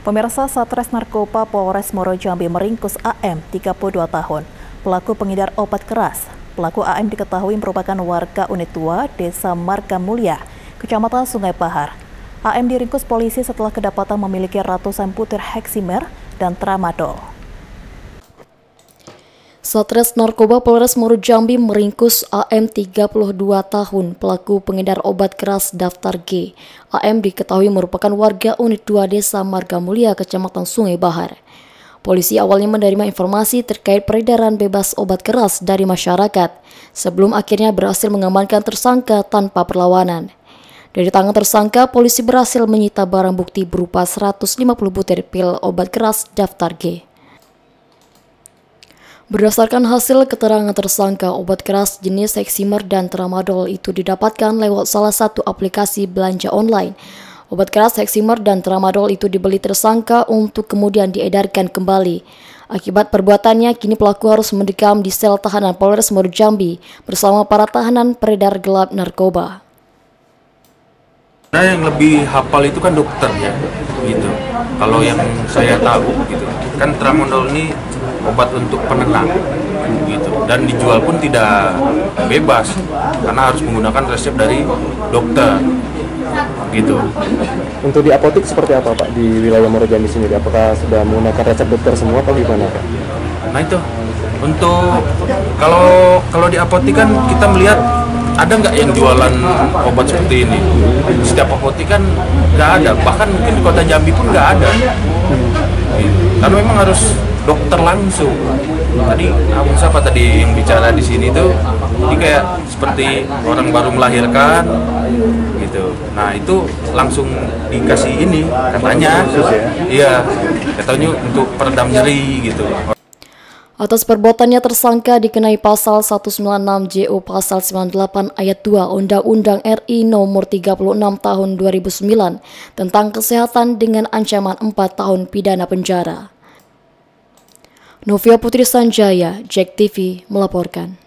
Pemirsa, Satres Narkoba Polres Muaro Jambi meringkus AM 32 tahun, pelaku pengedar obat keras. Pelaku AM diketahui merupakan warga unit 2 Desa Margamulya, Kecamatan Sungai Bahar. AM diringkus polisi setelah kedapatan memiliki ratusan butir heksimer dan tramadol. Satres Narkoba Polres Muaro Jambi meringkus AM 32 tahun, pelaku pengedar obat keras daftar G. AM diketahui merupakan warga unit 2 Desa Margamulya, Kecamatan Sungai Bahar. Polisi awalnya menerima informasi terkait peredaran bebas obat keras dari masyarakat, sebelum akhirnya berhasil mengamankan tersangka tanpa perlawanan. Dari tangan tersangka, polisi berhasil menyita barang bukti berupa 150 butir pil obat keras daftar G. Berdasarkan hasil keterangan tersangka, obat keras jenis heksimer dan tramadol itu didapatkan lewat salah satu aplikasi belanja online. Obat keras heksimer dan tramadol itu dibeli tersangka untuk kemudian diedarkan kembali. Akibat perbuatannya, kini pelaku harus mendekam di sel tahanan Polres Muaro Jambi bersama para tahanan peredar gelap narkoba. Nah, yang lebih hafal itu kan dokternya, gitu. Kalau yang saya tahu, gitu, kan tramadol ini obat untuk penenang, gitu, dan dijual pun tidak bebas karena harus menggunakan resep dari dokter, gitu. Untuk di apotek seperti apa, Pak, di wilayah Muaro Jambi sendiri? Apakah sudah menggunakan resep dokter semua atau gimana, Pak? Nah itu, untuk kalau di apotek kan kita melihat ada nggak yang jualan obat seperti ini? Setiap apotek kan nggak ada, bahkan mungkin di kota Jambi pun nggak ada. Karena memang harus dokter langsung. Tadi abang siapa tadi yang bicara di sini tuh, ini kayak seperti orang baru melahirkan, gitu. Nah itu langsung dikasih ini katanya, iya, katanya untuk peredam nyeri gitu. Atas perbuatannya tersangka dikenai pasal 196 JO pasal 98 ayat 2 Undang-Undang RI nomor 36 tahun 2009 tentang kesehatan dengan ancaman 4 tahun pidana penjara. Novia Putri Sanjaya, JEK TV melaporkan.